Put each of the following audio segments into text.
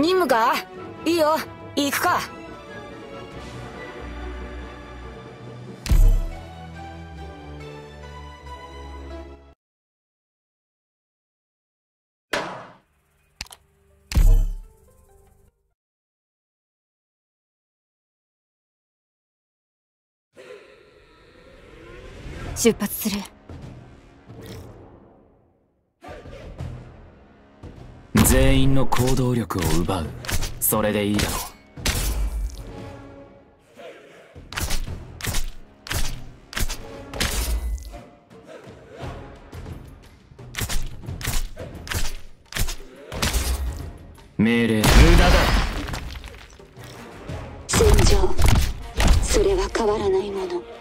任務か？いいよ、行くか。 出発する。 全員の行動力を奪う。それでいいだろう。命令無駄だ。 戦場、それは変わらないもの。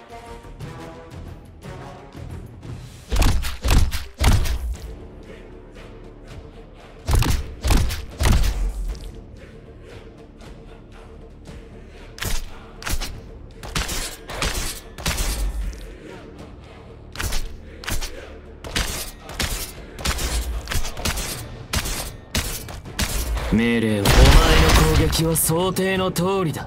命令はお前の攻撃は想定の通りだ。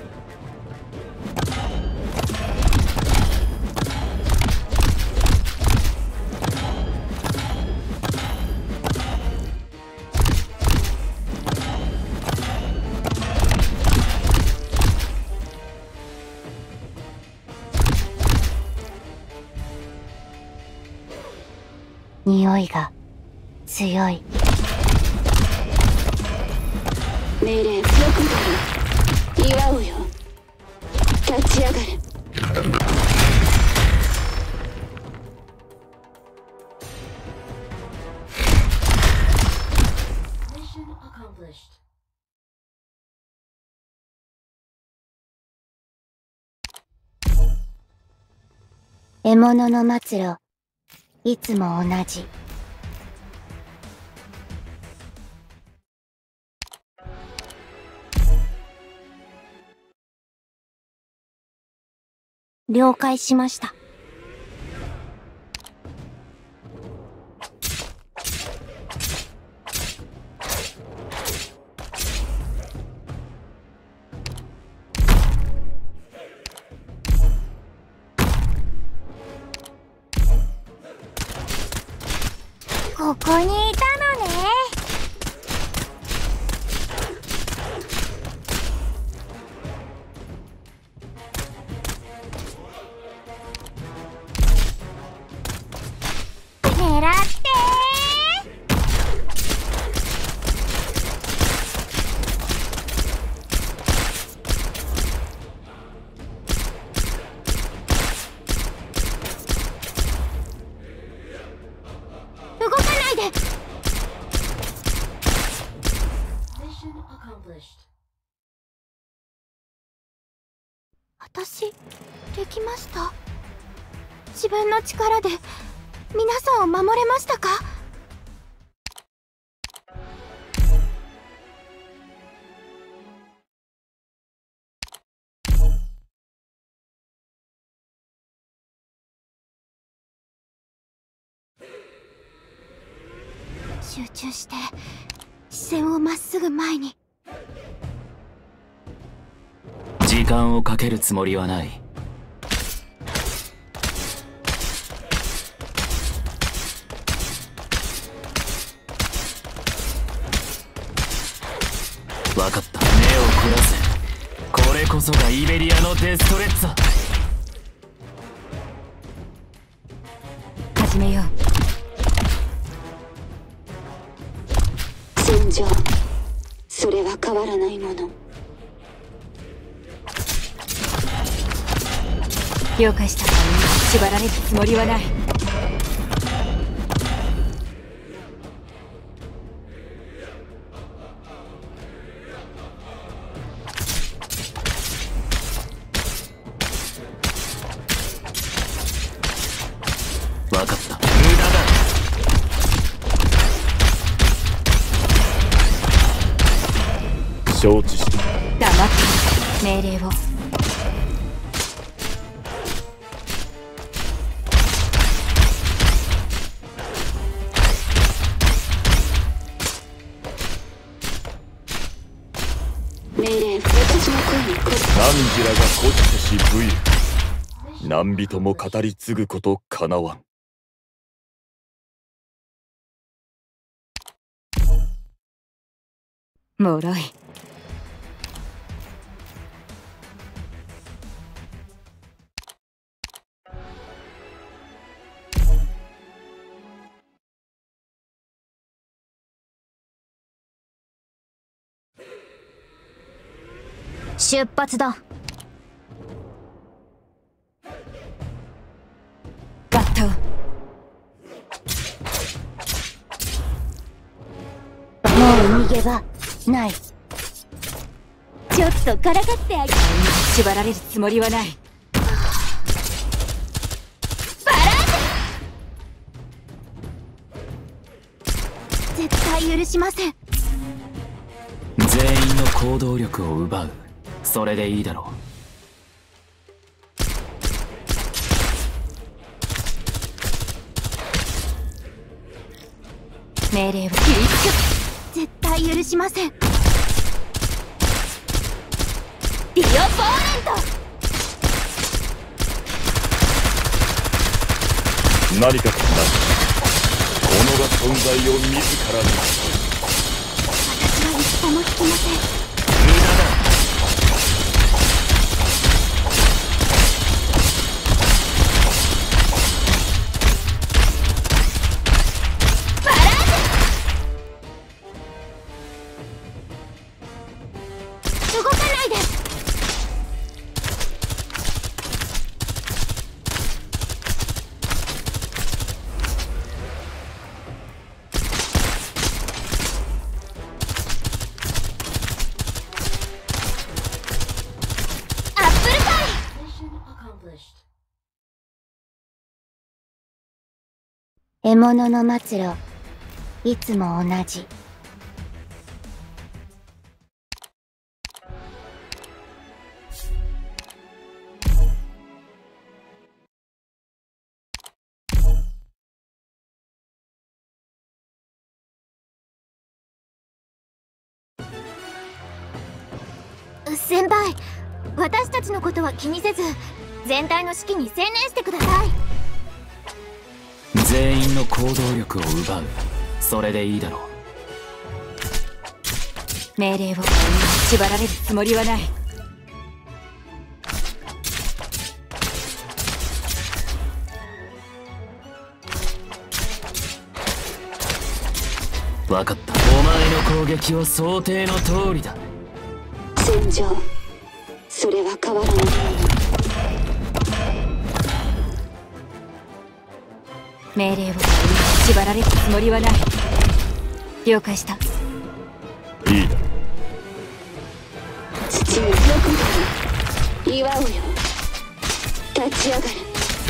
匂いが強い。 命令、よく出る。祝うよ。立ち上がれ。 獲物の末路、いつも同じ。了解しました。ここにいたのね。狙って動かないで。私、できました。自分の力で皆さんを守れましたか？集中して視線をまっすぐ前に。 時間をかけるつもりはない。分かった。目を凝らせ。これこそがイベリアのデストレッツァ。 始めよう。 戦場、それは変わらないもの。 了解した。縛られるつもりはない。 分かった。無駄だ。 承知した。 黙って命令を。 し武勇、何人も語り継ぐことかなわん。 もろい。 出発だ。 ガット。 もう逃げ場ない。ちょっとからかってあげる。 縛られるつもりはない。 バラージ絶対許しません。 全員の行動力を奪う。それでいいだろう。命令を絶対許しません。ディオポーレント。 何かとな、己が存在を自らに。 私は一歩も引きません。 無駄だ。 動かないで。アップルパイ。獲物の末路、いつも同じ。先輩、私たちのことは気にせず全体の指揮に専念してください。 全員の行動力を奪う。それでいいだろう。 命令を縛られるつもりはない。 分かった。お前の攻撃は想定の通りだ。 戦場、それは変わらない。 命令を縛られるつもりはない。了解した。 いいだ。 土によくなる。祝うよ。立ち上がれ。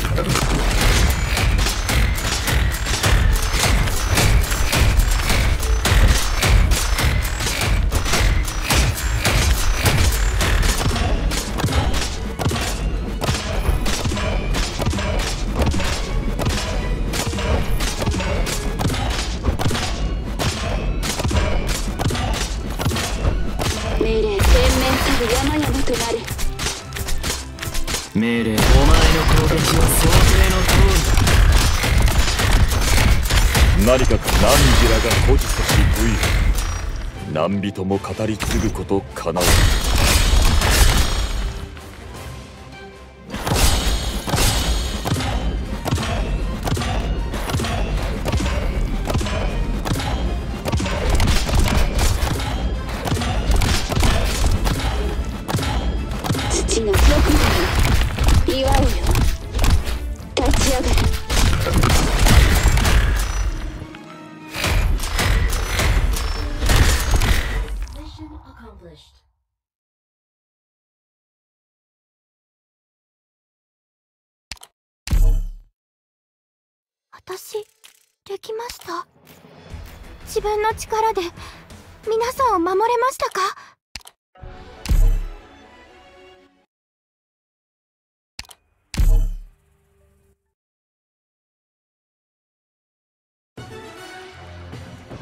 命令、全面たる山々となれ。 命令、お前の攻撃は想定の通りだ。 何か何時らが誇示せし武勇、何人も語り継ぐことかなわん。 土のよくなる。祝うよ。立ち上がれ。 私、できました。自分の力で皆さんを守れましたか？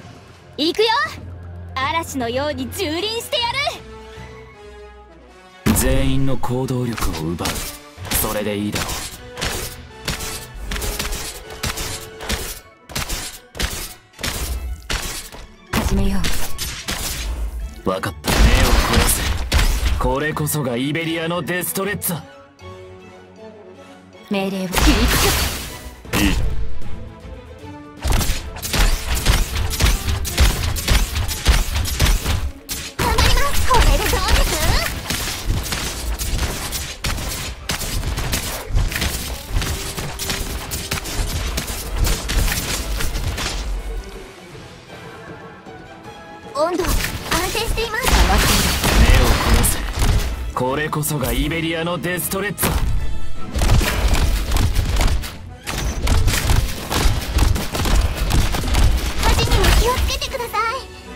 行くよ。嵐のように蹂躙してやる。 全員の行動力を奪う。それでいいだろう。始めよう。分かった。目を凝らせ。これこそがイベリアのデストレッツァ。 命令を切りつけ。いい。 頑張ります。これでどうです？温度安定しています。 目を凝らせ。これこそがイベリアのデストレッツァ。 火事にも気をつけてください。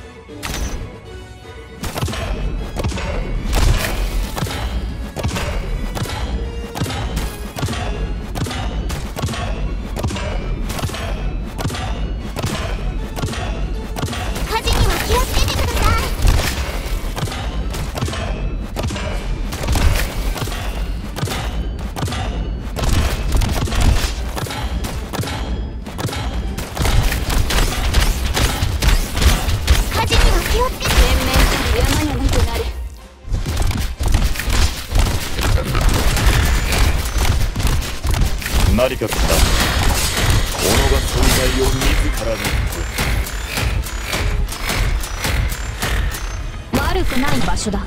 火事にも気をつけてください。火事には気をつけて。 全面たる山々となれ。 何か来た。己が存在を自らに。 悪くない場所だ。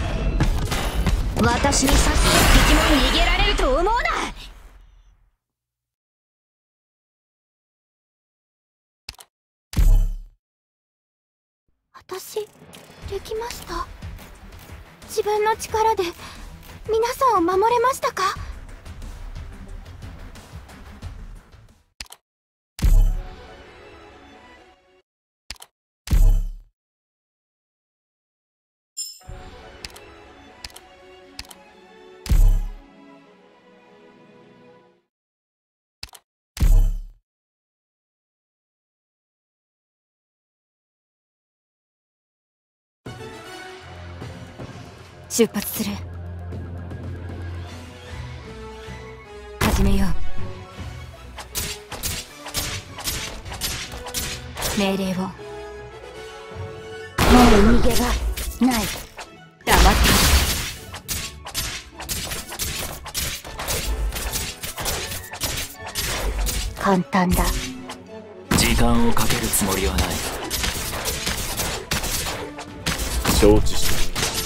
私にさっき敵も逃げられると思うな。 私できました。自分の力で皆さんを守れましたか？ 出発する。始めよう。命令を。もう逃げがない。黙っている。簡単だ。 時間をかけるつもりはない。 承知した。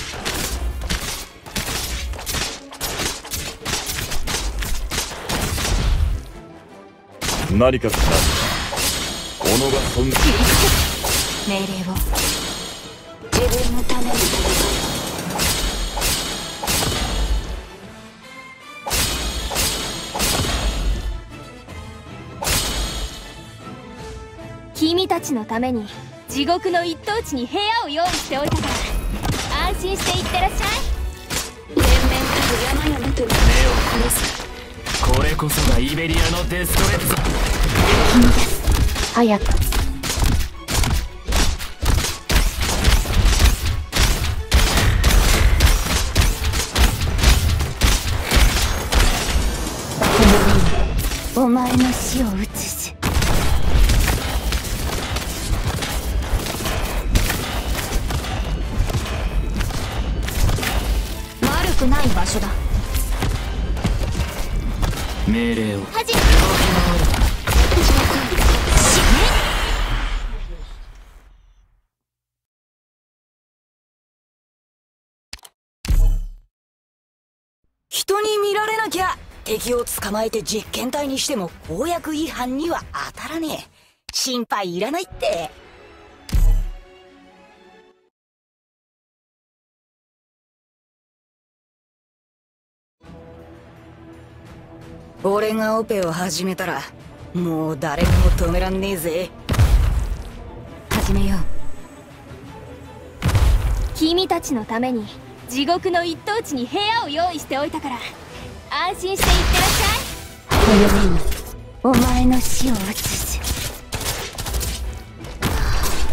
何か来た。己が存在。 命令を。 自分のために。 君たちのために地獄の一等地に部屋を用意しておいたから安心していってらっしゃい。 全面たる山々となれ。 目を凝らせ。これこそがイベリアのデストレッツァ。 君です。早く。お前の死を移す。 悪くない場所だ。 命令を。 始め。 人に見られなきゃ敵を捕まえて実験体にしても公約違反には当たらねえ。心配いらないって。俺がオペを始めたらもう誰にも止めらんねえぜ。 始めよう。 君たちのために地獄の一等地に部屋を用意しておいたから安心していってらっしゃい。 この上にお前の死を移す。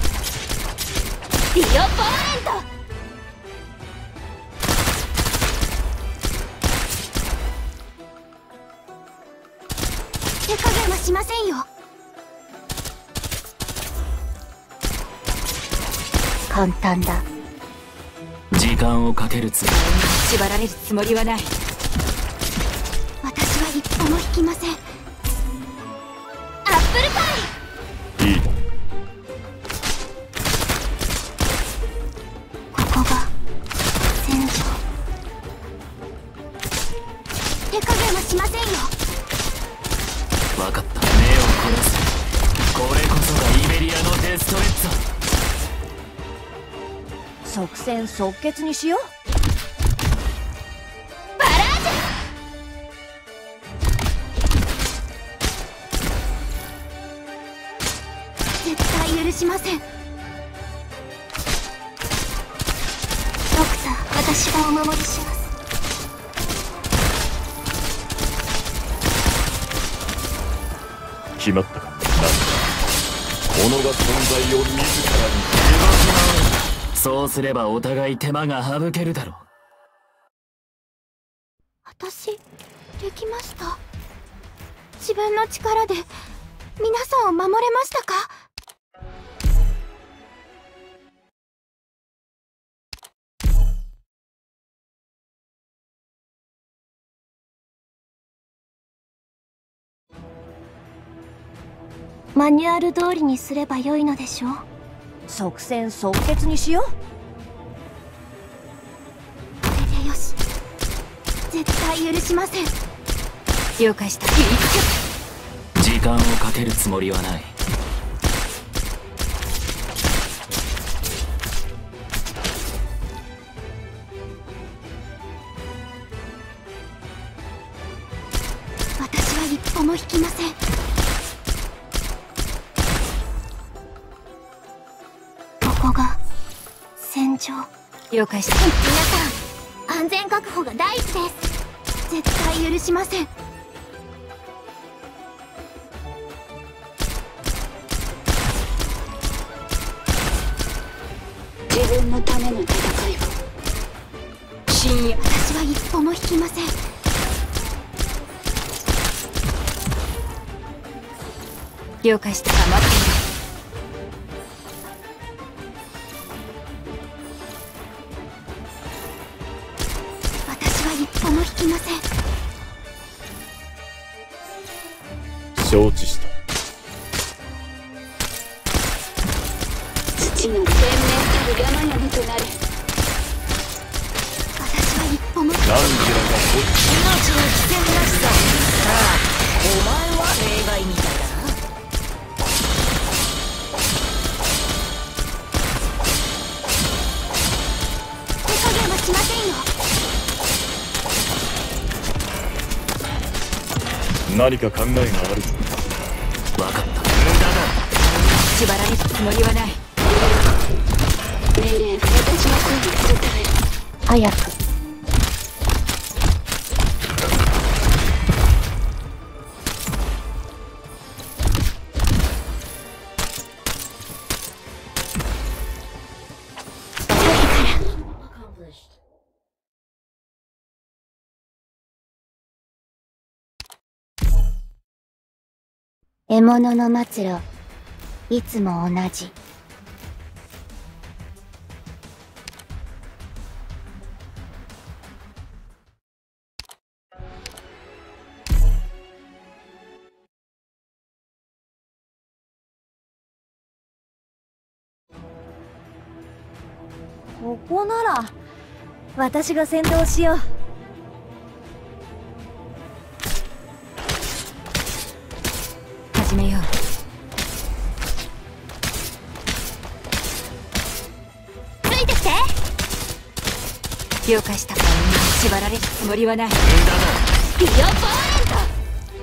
ディオポーネント。 手加減はしませんよ。 簡単だ。 時間をかけるつもり。 縛られるつもりはない。 私は一歩も引きません。アップルパイ。 いいだ。 ここが戦場。手加減はしませんよ。 分かった。目を凝らす。これこそがイベリアのデストレッツォ。 即戦即決にしよう。 バラージュ。絶対許しません。ドクター、私がお守りします。 決まったか。なんだ。己が存在を自らに。 そうすればお互い手間が省けるだろう。 私できました。自分の力で皆さんを守れましたか？マニュアル通りにすればよいのでしょう。 即戦即決にしよう。 これでよし。絶対許しません。 了解した。 時間をかけるつもりはない。 私は一歩も引きません。ここが戦場。 了解した。 皆さん、安全確保が第一です。絶対許しません。 自分のための戦いを。 深夜。 私は一歩も引きません。 了解した。待っている。 私は一歩も引きません。 承知した。 土の天然たる山々となれ。 私は一歩も。 何時らが命の危険なしさ。さあ、お前は例外みたいだな。 手加減はしませんよ。 何か考えがあるぞ。 分かった。無駄だ。 縛られるつもりはない。 命令、私の声に応える。 早く。 獲物の末路、いつも同じ。 ここなら私が先導しよう。 始めよう。 ついてきて。 了解した。縛られるつもりはない。 ビオポーレント。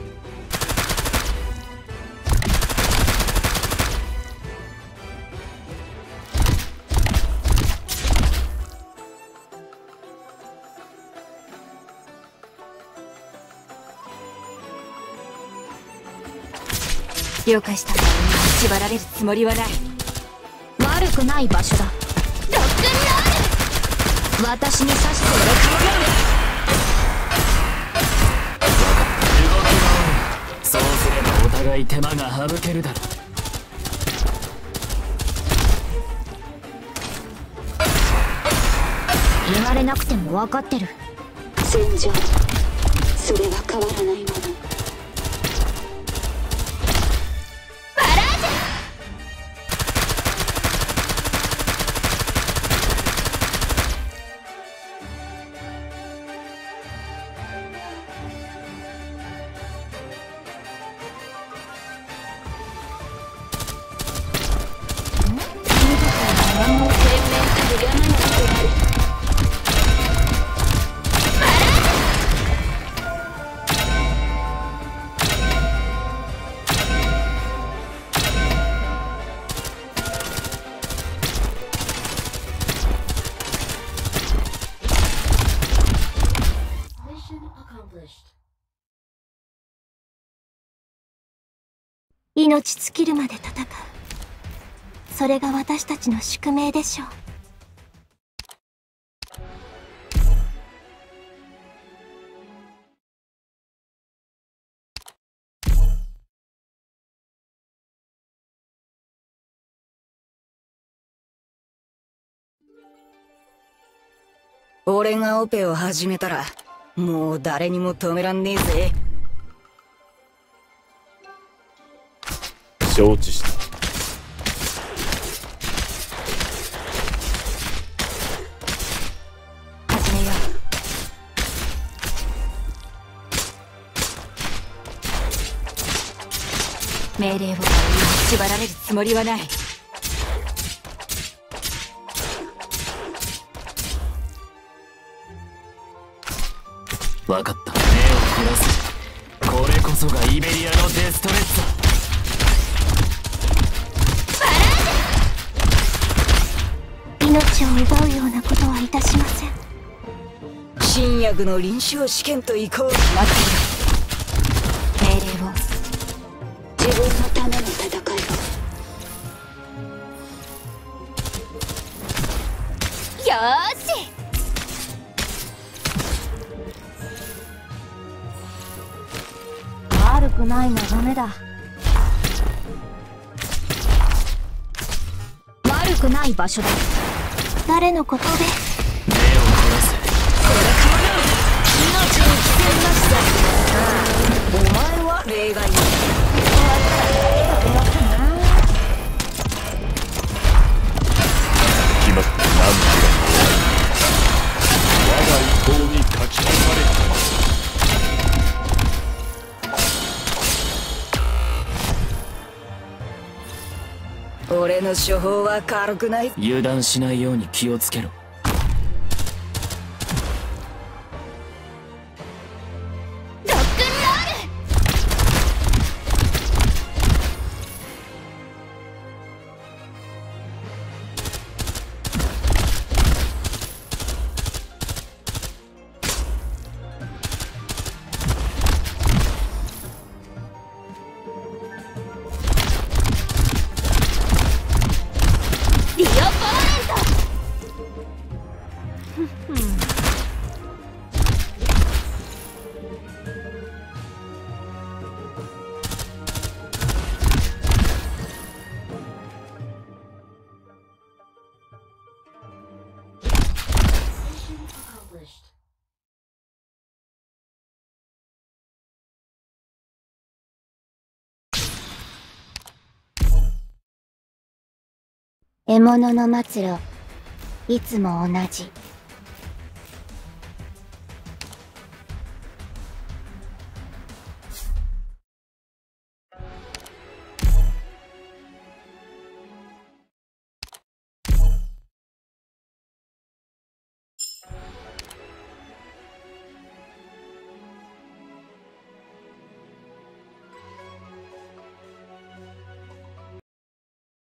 了解した。縛られるつもりはない。 悪くない場所だ。 ロックンロール。 私に指しておれ構わそうすれ互い手間が省けるだろう。 言われなくても分かってる。 戦場、それは変わらないもの。 命尽きるまで戦う。それが私たちの宿命でしょう。 俺がオペを始めたらもう誰にも止めらんねえぜ。 承知した。 始めよう。命令を縛られるつもりはない。 分かった。目を凝らす。これこそがイベリアのデストレッツォ。 命を奪うようなことはいたしません。 新薬の臨床試験と移行。 待っている。命令を。 自分のための戦いを。 よーし、 悪くない眺めだ。悪くない場所だ。誰のことで？ 目を凝らせ。 命に危険なしさ。お前は例外。 決まった。何時が我が意向に書き込まれた。 俺の処方は軽くない。 油断しないように気をつけろ。 ロックンロール。ディオポーレント。 獲物の末路、いつも同じ。